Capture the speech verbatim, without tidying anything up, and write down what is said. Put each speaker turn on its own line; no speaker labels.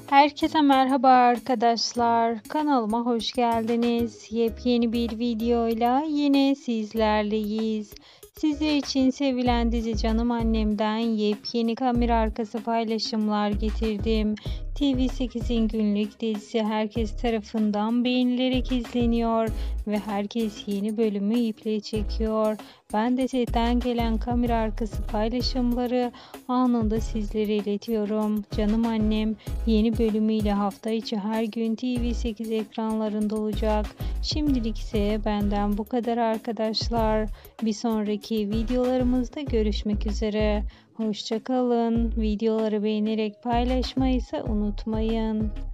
Herkese merhaba arkadaşlar. Kanalıma hoş geldiniz. Yepyeni bir videoyla yine sizlerleyiz. Sizler için sevilen dizi Canım Annem'den yepyeni kamera arkası paylaşımlar getirdim. T V sekizin günlük dizisi herkes tarafından beğenilerek izleniyor ve herkes yeni bölümü iple çekiyor. Ben de setten gelen kamera arkası paylaşımları anında sizlere iletiyorum. Canım Annem yeni bölümüyle hafta içi her gün T V sekiz ekranlarında olacak. Şimdilik ise benden bu kadar arkadaşlar. Bir sonraki videolarımızda görüşmek üzere. Hoşça kalın. Videoları beğenerek paylaşmayı ise unutmayın.